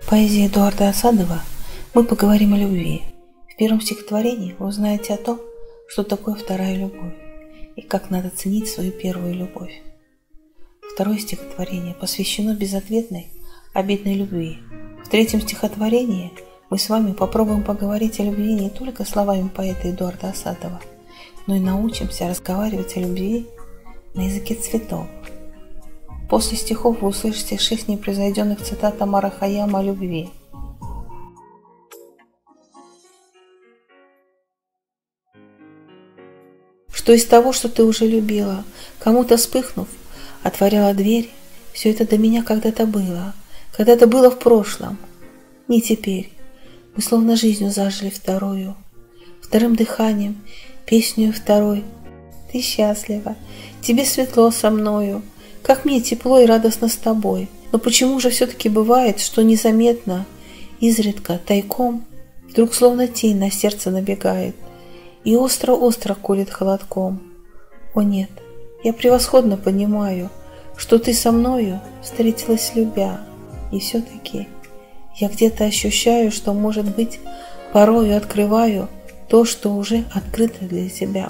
поэзии Эдуарда Асадова мы поговорим о любви. В первом стихотворении вы узнаете о том, что такое вторая любовь и как надо ценить свою первую любовь. Второе стихотворение посвящено безответной, обидной любви. В третьем стихотворении мы с вами попробуем поговорить о любви не только словами поэта Эдуарда Асадова, но и научимся разговаривать о любви на языке цветов. После стихов вы услышите 6 непроизведенных цитат Омара Хайяма о любви. Что из того, что ты уже любила, кому-то вспыхнув, отворяла дверь, все это до меня когда-то было в прошлом, не теперь. Мы словно жизнью зажили вторую, вторым дыханием, песню второй. Ты счастлива, тебе светло со мною, как мне тепло и радостно с тобой. Но почему же все-таки бывает, что незаметно, изредка, тайком, вдруг словно тень на сердце набегает и остро-остро колет холодком? О нет, я превосходно понимаю, что ты со мною встретилась любя, и все-таки я где-то ощущаю, что, может быть, порою открываю то, что уже открыто для тебя.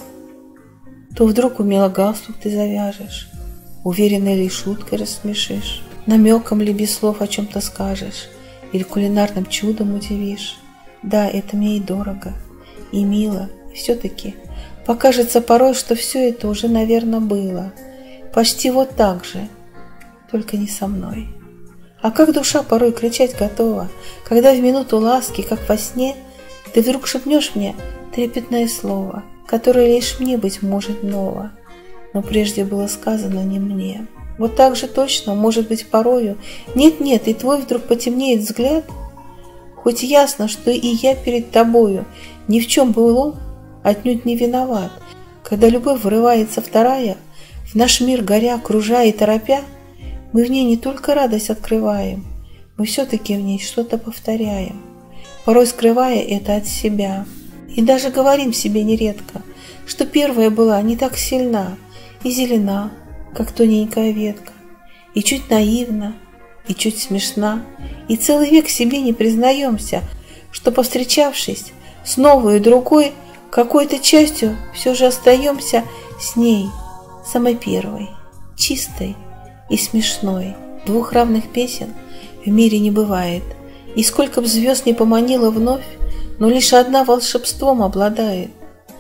То вдруг умело галстук ты завяжешь, уверенной ли шуткой рассмешишь, намеком ли без слов о чем-то скажешь, или кулинарным чудом удивишь. Да, это мне и дорого, и мило, и все-таки покажется порой, что все это уже, наверное, было. Почти вот так же, только не со мной. А как душа порой кричать готова, когда в минуту ласки, как во сне, ты вдруг шепнешь мне трепетное слово, которое лишь мне, быть может, ново, но прежде было сказано не мне. Вот так же точно, может быть, порою, нет-нет, и твой вдруг потемнеет взгляд, хоть ясно, что и я перед тобою ни в чем былом отнюдь не виноват. Когда любовь врывается вторая, в наш мир горя, кружа и торопя, мы в ней не только радость открываем, мы все-таки в ней что-то повторяем, порой скрывая это от себя. И даже говорим себе нередко, что первая была не так сильна и зелена, как тоненькая ветка, и чуть наивна, и чуть смешна, и целый век себе не признаемся, что, повстречавшись с новой и другой, какой-то частью все же остаемся с ней, самой первой, чистой и смешной. Двух равных песен в мире не бывает, и сколько б звезд не поманила вновь, но лишь одна волшебством обладает.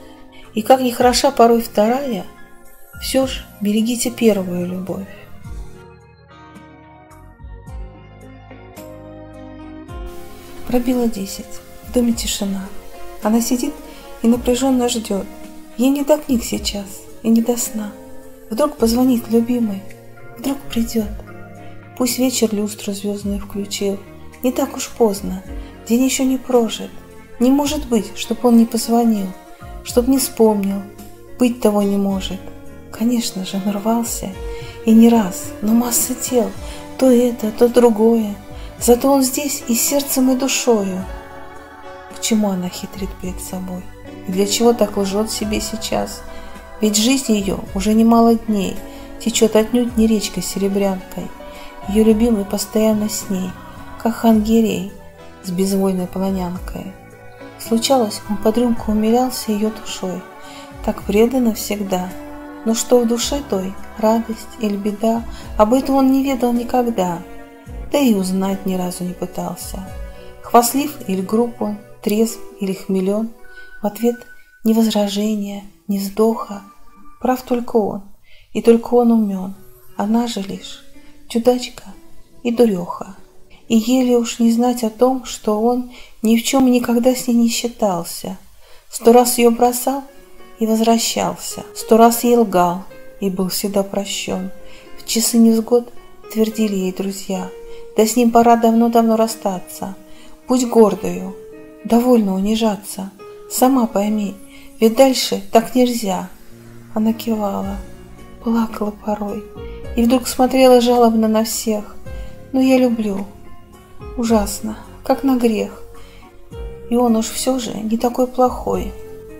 И как ни хороша порой вторая, все ж берегите первую любовь. Пробило 10. В доме тишина. Она сидит и напряженно ждет. Ей не до книг сейчас и не до сна. Вдруг позвонит любимый, вдруг придет. Пусть вечер люстру звездную включил. Не так уж поздно, день еще не прожит. Не может быть, чтоб он не позвонил, чтоб не вспомнил, быть того не может. Конечно же, он рвался, и не раз, но масса тел, то это, то другое. Зато он здесь и сердцем, и душою. К чему она хитрит перед собой? И для чего так лжет себе сейчас? Ведь жизнь ее уже немало дней течет отнюдь не речкой серебрянкой. Ее любимый постоянно с ней, как хангирей с безвольной полонянкой. Случалось, он под рюмку умилялся ее душой, так преданно всегда. Но что в душе той, радость или беда, об этом он не ведал никогда, да и узнать ни разу не пытался. Хвастлив или груб он, трезв или хмелен, в ответ ни возражения, ни вздоха. Прав только он, и только он умен, она же лишь чудачка и дуреха. И еле уж не знать о том, что он ни в чем и никогда с ней не считался. 100 раз ее бросал и возвращался, 100 раз ей лгал и был всегда прощен. В часы невзгод твердили ей друзья, да с ним пора давно-давно расстаться. Будь гордою, довольно унижаться, сама пойми, ведь дальше так нельзя. Она кивала, плакала порой и вдруг смотрела жалобно на всех. Но я люблю. Ужасно, как на грех. И он уж все же не такой плохой.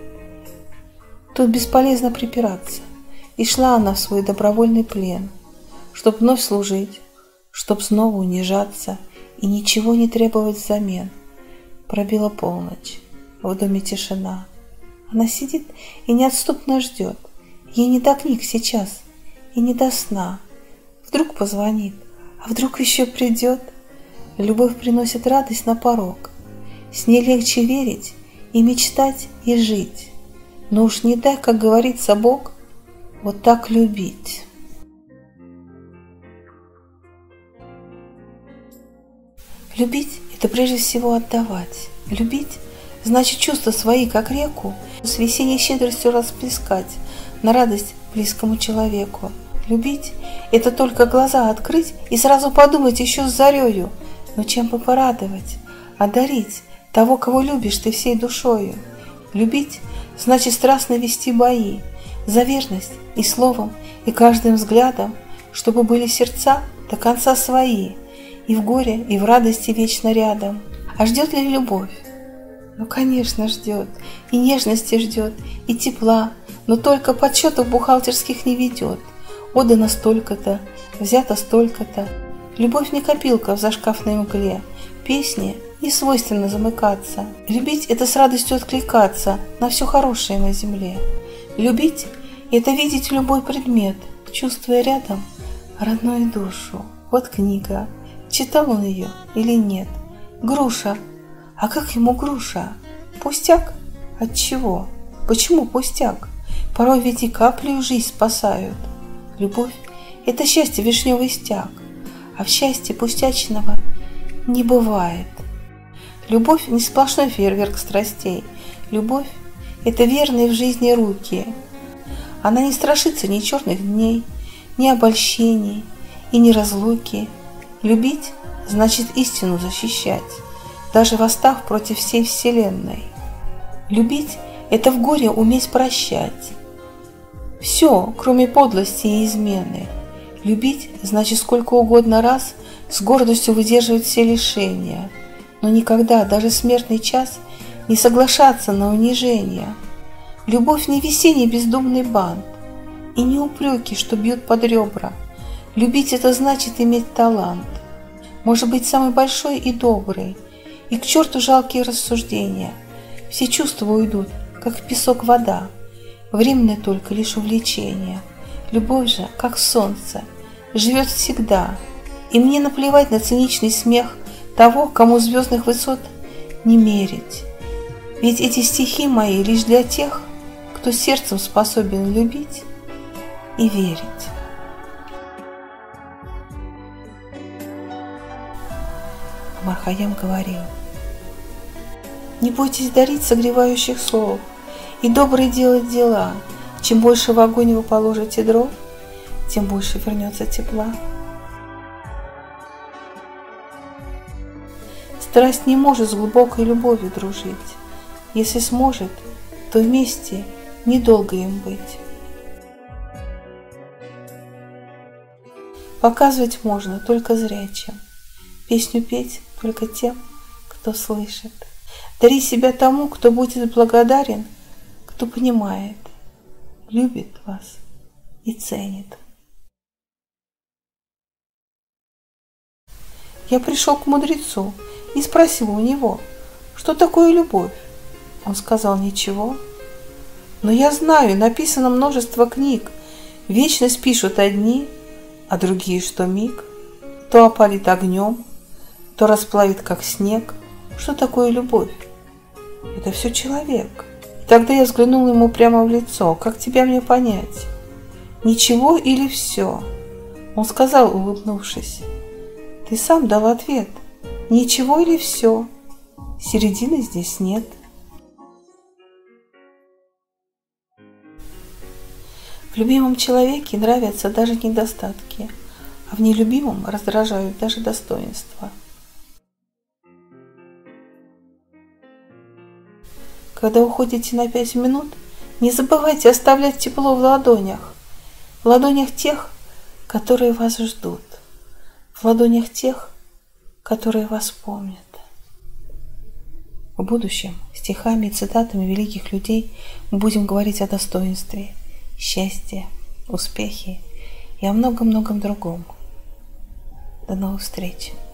Тут бесполезно припираться. И шла она в свой добровольный плен, чтоб вновь служить, чтоб снова унижаться и ничего не требовать взамен. Пробила полночь, в доме тишина. Она сидит и неотступно ждет. Ей не до книг сейчас и не до сна. Вдруг позвонит, а вдруг еще придет. Любовь приносит радость на порог. С ней легче верить и мечтать, и жить. Но уж не дай, как говорится Бог, вот так любить. Любить – это прежде всего отдавать. Любить – значит чувства свои, как реку, с весенней щедростью расплескать на радость близкому человеку. Любить – это только глаза открыть и сразу подумать еще с зарею, но чем бы порадовать, одарить того, кого любишь ты всей душою. Любить – значит страстно вести бои за верность и словом, и каждым взглядом, чтобы были сердца до конца свои, и в горе, и в радости вечно рядом. А ждет ли любовь? Ну, конечно, ждет, и нежности ждет, и тепла, но только подсчетов бухгалтерских не ведет. Отдано столько-то, взято столько-то. Любовь не копилка в зашкафной мгле, песне не свойственно замыкаться. Любить – это с радостью откликаться на все хорошее на земле. Любить – это видеть любой предмет, чувствуя рядом родную душу. Вот книга. Читал он ее или нет? Груша. А как ему груша? Пустяк? От чего? Почему пустяк? Порой ведь и каплею жизнь спасают. Любовь – это счастье вишневый стяг, а в счастье пустячного не бывает. Любовь – не сплошной фейерверк страстей. Любовь – это верные в жизни руки. Она не страшится ни черных дней, ни обольщений и ни разлуки. Любить – значит истину защищать, даже восстав против всей вселенной. Любить – это в горе уметь прощать все, кроме подлости и измены. Любить – значит сколько угодно раз с гордостью выдерживать все лишения, но никогда, даже смертный час, не соглашаться на унижение. Любовь не весенний бездумный бант и не упреки, что бьют под ребра. Любить – это значит иметь талант, может быть самый большой и добрый, и к черту жалкие рассуждения. Все чувства уйдут, как в песок вода, временное только лишь увлечение. Любовь же, как солнце, живет всегда, и мне наплевать на циничный смех того, кому звездных высот не мерить. Ведь эти стихи мои лишь для тех, кто сердцем способен любить и верить. Омар Хайям говорил: не бойтесь дарить согревающих слов и добрые делать дела. Чем больше в огонь вы положите дров, тем больше вернется тепла. Страсть не может с глубокой любовью дружить. Если сможет, то вместе недолго им быть. Показывать можно только зрячим, песню петь только тем, кто слышит. Дари себя тому, кто будет благодарен, кто понимает, любит вас и ценит. Я пришел к мудрецу и спросил у него, что такое любовь. Он сказал: ничего. Но я знаю, написано множество книг. Вечность пишут одни, а другие, что миг. То опалит огнем, то расплавит, как снег. Что такое любовь? Это все человек. И тогда я взглянул ему прямо в лицо. Как тебя мне понять? Ничего или все? Он сказал, улыбнувшись: ты сам дал ответ. Ничего или все? Середины здесь нет. В любимом человеке нравятся даже недостатки, а в нелюбимом раздражают даже достоинства. Когда уходите на 5 минут, не забывайте оставлять тепло в ладонях тех, которые вас ждут, в ладонях тех, которые вас помнят. В будущем стихами и цитатами великих людей мы будем говорить о достоинстве, счастье, успехе и о многом-многом другом. До новых встреч!